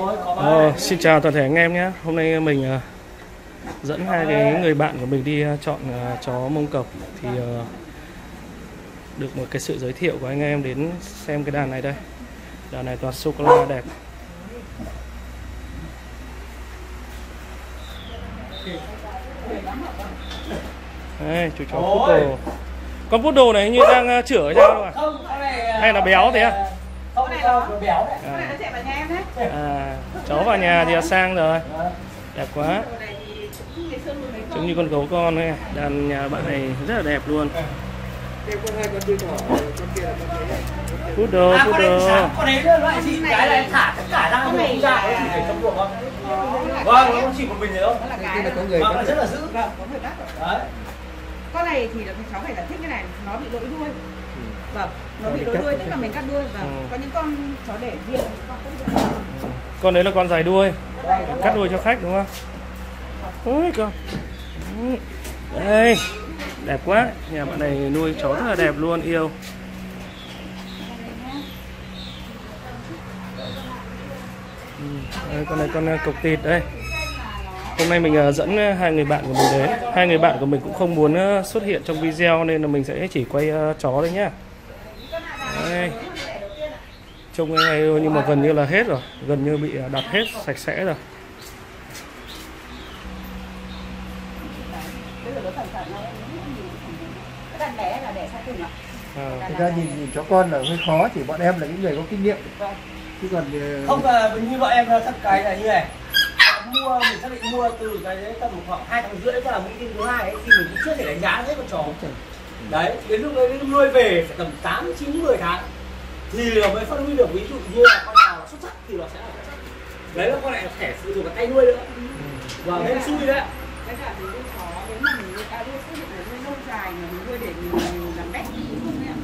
Xin chào toàn thể anh em nhé. Hôm nay mình dẫn hai cái người bạn của mình đi chọn chó Mông Cộc. Thì được một cái sự giới thiệu của anh em đến xem cái đàn này đây. Đàn này toàn sô-cô-la đẹp. Đây, chú chó poodle. Con poodle này như đang chữa hay sao à? Không, con này hay là béo thế à? Con này nó béo đấy. Con này nó chạy vào nhà em đấy. Chó vào nhà thì sang rồi. Đẹp quá. Giống như con gấu con ấy. Đàn nhà bạn này rất là đẹp luôn. Poodle. Con đấy loại gì cái này thả tất cả ra không ra để trong ruộng không? Vâng, nó chỉ một mình thôi. Nó là rất là dữ. Đấy. Con này thì cháu phải giải thích cái này, nó bị lỗi đuôi. Vâng, nó bị lỗi đuôi tức là mình cắt đuôi. Vâng, có những con chó để riêng. Con đấy là con dài đuôi. Cắt đuôi cho khách đúng không? Ôi con. Đây, đẹp quá. Nhà bạn này nuôi chó rất là đẹp luôn, yêu. Đây, con này con cộc tịt đây. Hôm nay mình dẫn hai người bạn của mình đến. Hai người bạn của mình cũng không muốn xuất hiện trong video nên là mình sẽ chỉ quay chó đây nhá. Đây. Trông này nhưng mà gần như là hết rồi, gần như bị đặt hết sạch sẽ rồi. Thực ra nhìn chó con là hơi khó, chỉ bọn em là những người có kinh nghiệm. Chứ còn không như bọn em thắt cái này như này. Mua mình xác định mua từ cái tầm khoảng 2 tháng rưỡi ra là mũi tiêm thứ hai ấy, thì mình cũng chưa thể đánh giá hết con chó. Đấy, đến lúc đấy nuôi về phải tầm 8, 9, 10 tháng thì mới phát huy được. Ví dụ như là con nào xuất sắc thì nó sẽ là xuất sắc. Đấy là con này phải sử dụng cái tay nuôi nữa. Và nên xui đấy. Cái cả mình nuôi chó, nếu mà mình nuôi cá nuôi xác định là nuôi lâu dài mà mình nuôi để mình làm bét thì không ạ.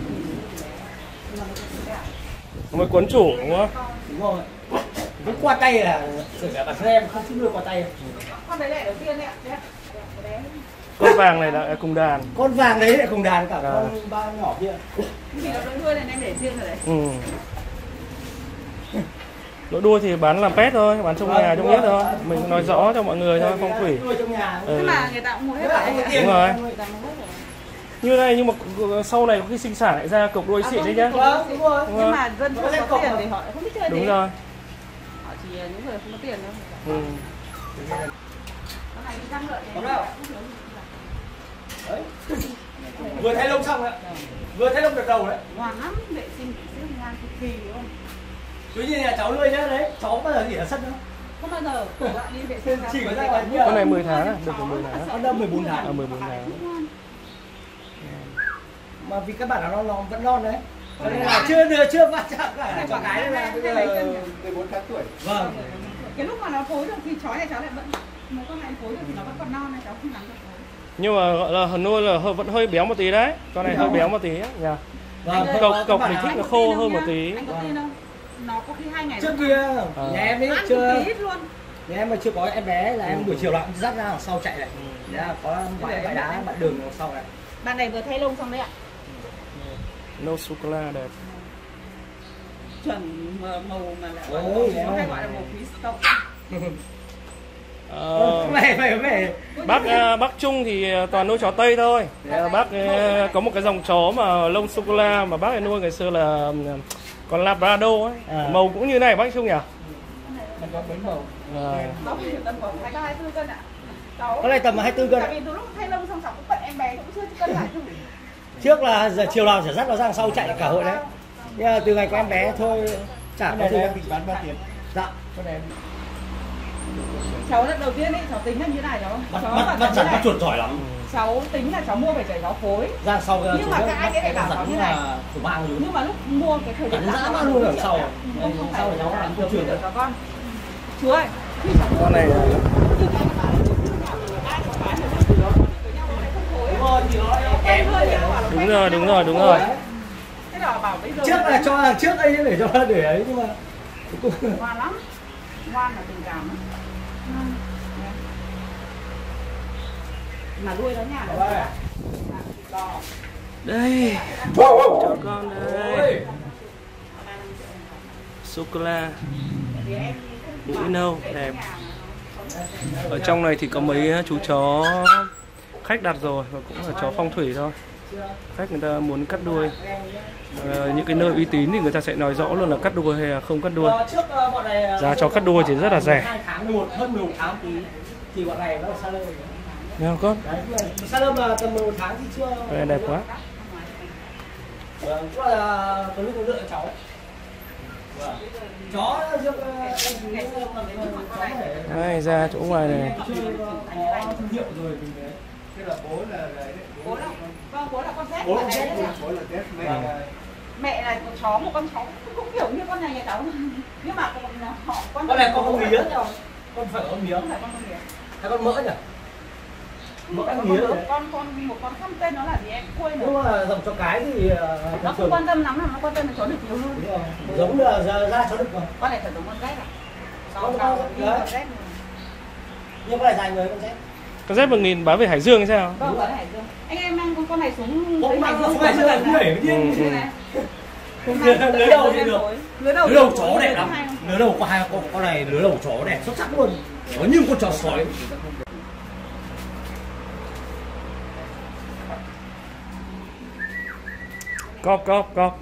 Mới cuốn chủ đúng không? Đúng rồi. Cái qua tay là kể cả bản thân em không thích nuôi qua tay. Con đấy là đầu tiên đấy ạ. Con vàng này là cùng đàn. Con vàng đấy lại cùng đàn cả con ba nhỏ kia. Vì nó đuôi này em để riêng rồi đấy. Lỗ đuôi thì bán làm pet thôi, bán trong nhà trong nhất thôi. Mình nói rõ cho mọi người thôi, phong thủy. Nhưng mà người ta cũng mua hết rồi. Đúng rồi. Như này nhưng mà sau này có khi sinh sản lại ra cục đuôi xịn đấy nhá. Đúng rồi. Nhưng mà dân không có tiền thì họ không biết chơi. Đúng rồi. Họ chỉ những người không có tiền thôi. Con này đi răng lợi đấy. Vừa thay lông xong đấy. Vừa thay lông đợt đầu đấy. Ngoan lắm, vệ sinh siêu ngoan cực kỳ luôn. Tuy nhiên là cháu nuôi nhá đấy, cháu bao giờ nghỉ ở sân đâu. Không bao giờ, bạn đi vệ sinh chỉ có ra ngoài. Con này 10 tháng à? Được 10 tháng. Con đâu 14 tháng. 14 tháng. Mà vì các bạn nó vẫn non đấy. Cho nên là chưa va chạm cả cho cái là bây giờ 14 tháng tuổi. Vâng. Cái lúc mà nó phối được thì chó này cháu lại vẫn mấy con này phối được thì nó vẫn còn non này, cháu không nắm được phối. Nhưng mà gọi là nuôi là vẫn hơi béo một tí đấy. Con này hơi béo một tí nhá. Vâng, cộc mình thích nó khô hơn một tí. Anh có tin không? Nó có khi 2 ngày trước kia nhà em ấy chưa luôn. Nhà em mà chưa có em bé là em buổi chiều lại dắt ra đằng sau chạy này. Đấy là có bãi đá bãi đường đằng sau này. Bạn này vừa thay lông xong đấy ạ. Nâu sô-cô-la đẹp. Chuẩn màu mà lại nó hay gọi là màu quý stop. Bác Trung thì toàn nuôi chó Tây thôi. Bác có một cái dòng chó mà lông sô-cô-la mà bác ấy nuôi ngày xưa là con Labrador ấy. Màu cũng như này bác Trung nhỉ? Có mấy màu. Nó tầm khoảng 23-24 cân ạ. Con này tầm 24 cân. Tại vì từ lúc thay lông xong cháu cũng bận em bé cũng chưa cân lại. Trước là giờ chiều nào sẽ dắt nó ra sau chạy cả hội đấy. Nhưng mà từ ngày có em bé thôi chả có gì. Em bán bao tiền? Dạ. Con em. Cháu lần đầu tiên ấy cháu tính là như thế này cháu. Bắt dần bắt chuột giỏi lắm. Cháu tính là cháu mua về chảy cháu phối. Ra sau nhưng mà các anh ấy lại bảo cháu như này. Thủ mang luôn. Nhưng mà lúc mua cái thời điểm dã man luôn ở sau. Không sau thì cháu làm tiêu chuẩn được con. Chú ơi, con này đúng rồi. Thế là bảo bây giờ trước là cho hàng trước ấy để cho nó để ấy nhưng mà ngoan lắm, ngoan là tình cảm lắm. Mà nuôi nó nhà nó đây cho con đây sô-cô-la. mũi nâu đẹp. Ở trong này thì có mấy chú chó khách đặt rồi và cũng là chó phong thủy thôi. Khách người ta muốn cắt đuôi, những cái nơi uy tín thì người ta sẽ nói rõ luôn là cắt đuôi hay là không cắt đuôi. Giá chó cắt đuôi thì rất là rẻ. 2 tháng, hơn 11 tháng thì bọn này nó là sa lơ. Nghe không con? Sa lơ mà tầm 11 tháng thì chưa. Đây đẹp quá. Cũng là tôi lúc lựa cháu. Chó riêng Đây, ra chỗ ngoài này. thương hiệu rồi thì Thế là bố là Bố là con Z. bố là Tết, Mẹ là một chó, một con chó cũng kiểu như con này nhà cháu. Nhưng mà họ con này con không mía rồi. Con phải có miếng. Con không mía. Hay con mỡ nhỉ? Mỡ Con ăn mía rồi. một con không tên nó là gì em quên rồi. Nhưng mà dòng chó cái thì Nó không quan tâm lắm, nó quan tâm là chó được nhiều hơn. giống là ra chó đực rồi. Con này phải giống con Z à? Con Z. nhưng con này dài người con Z. Con Z 1000 bán về Hải Dương hay sao? Vâng, ở Hải Dương. Anh em mang con này xuống Con Hải mang Dương. xuống Hải Dương là cũng đẩy với điên. Lứa đầu thì được. Lứa đầu chó đẹp lắm. Lứa đầu của hai con này lứa đầu chó đẹp xuất sắc luôn. Nó như con chó sói. Cọp.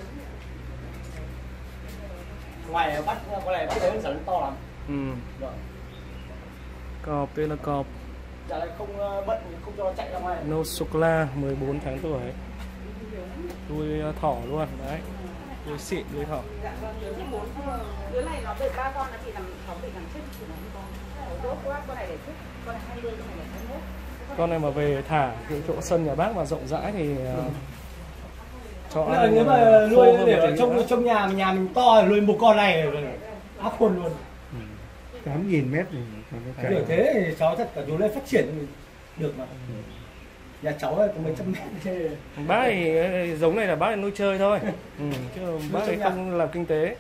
Ngoài bắt con này bắt đấy nó to lắm. Rồi. Cọp, tên là cọp. Chả lại không bận không cho nó chạy ra ngoài. No Sokla, 14 tháng tuổi. Đuôi thỏ luôn, đấy. Đuôi xịn, đuôi thỏ. Đứa này nó được 3 con, nó chỉ nằm chết thì nó không có. Đốt quá, con này để chết, con này 20, con này để 21. Con này mà về thả cái chỗ sân nhà bác mà rộng rãi thì cho ăn. Nếu mà nuôi để ở trong nhà mình to nuôi một con này áp khuôn luôn. 8.000 mét thì Kiểu thế thì cháu thật cả chú lên phát triển được mà. Nhà cháu có mấy trăm mét. Bác thì giống này là bác nuôi chơi thôi. Chứ bác thì không làm kinh tế.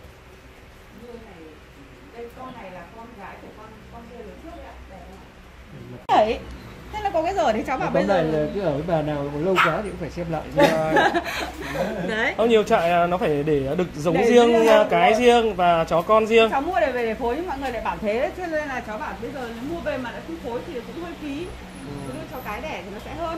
Đây con này là con gái của con kia lớn trước đấy. Đấy. Thế là có cái giờ thì cháu bảo bây giờ là cứ ở với bà nào lâu quá thì cũng phải xem lại. đấy. Nhiều trại nó phải để đực giống riêng, cái riêng và chó con riêng. Cháu mua về để phối nhưng mọi người lại bảo thế, cho nên là cháu bảo bây giờ nếu mua về mà đã không phối thì cũng hơi phí. Đưa cho cái đẻ thì nó sẽ hơn.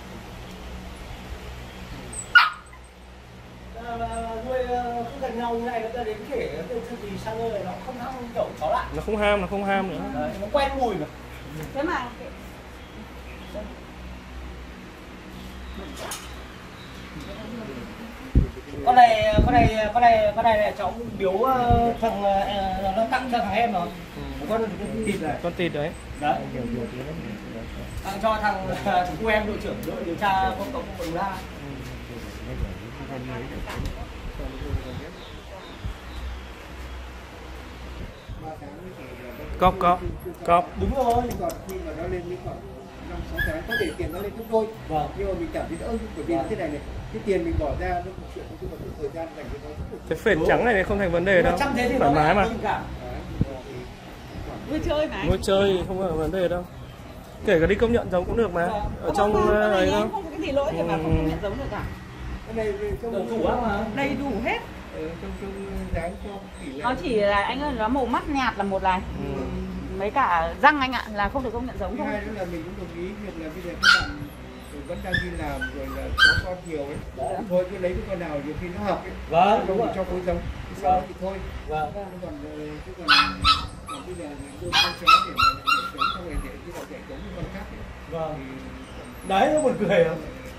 Nuôi không gần nhau như này nó đến kể cái gì sang nơi nó không ham kiểu chó lại. Nó không ham nữa. Đấy, nó quen mùi mà. Thế mà con này là cháu biếu thằng nó tặng cho thằng em rồi. Con thịt này. Con thịt đấy. Đấy. Tặng cho thằng chú em đội trưởng đội điều tra công cộng quận La. Cọp. Đúng rồi. Còn khi mà nó lên những khoảng 5-6 tháng có thể tiền nó lên gấp đôi. Vâng. Nhưng mà mình cảm thấy đỡ bởi vì thế này cái tiền mình bỏ ra nó một chuyện nhưng mà thời gian dành cho nó rất là Cái phền trắng này không thành vấn đề đâu. Thoải mái mà. vui chơi mà. Ngồi chơi không có vấn đề đâu. Kể cả đi công nhận giống cũng được mà. Ở trong ấy đâu. Không có cái gì lỗi mà không công nhận giống được cả. cái này trong Đủ mà. Đầy đủ hết. trong dáng cho tỷ lệ. Nó chỉ là anh ơi, nó màu mắt nhạt là một này. Mấy cả răng anh ạ là không được công nhận giống thôi. Hai nữa là mình cũng đồng ý việc là bây giờ các bạn vẫn đang đi làm rồi là có con nhiều ấy. Thôi cứ lấy cái con nào nhiều khi nó hợp ấy. Vâng, đúng rồi. Cho phối giống. Sau đó thì thôi. Vâng. Còn bây giờ mình đưa con chó để mà giống xong rồi để cái họ dạy giống con khác ấy. Vâng. Đấy nó buồn cười không?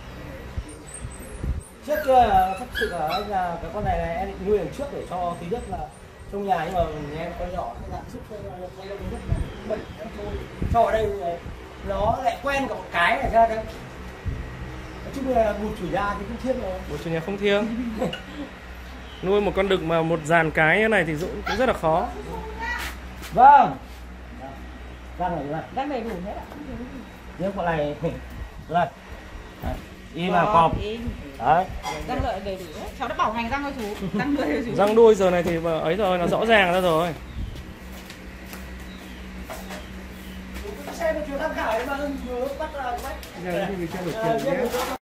Trước kia là thật sự là anh là cái con này em định nuôi đằng trước để cho thứ nhất là trong nhà nhưng mà nhà em con nhỏ cái dạng sức cho nó rất là bẩn thôi. Cho ở đây nó lại quen cả một cái này ra đấy. Nói chung là một chủ nhà thì cũng thiêng rồi. Một chủ nhà không thiêng. Nuôi một con đực mà một dàn cái như này thì cũng rất là khó. Vâng. Răng này Răng đầy đủ hết ạ. nhưng con này rồi. Y là cọp. Đấy. Răng lợi đầy đủ hết. Cháu đã bảo hành răng cho chú. Răng đuôi chú. Răng đuôi giờ này thì ấy rồi, nó rõ ràng ra rồi. Xem chuyến tham khảo mà bắt là Giờ mình cho được tiền nhé.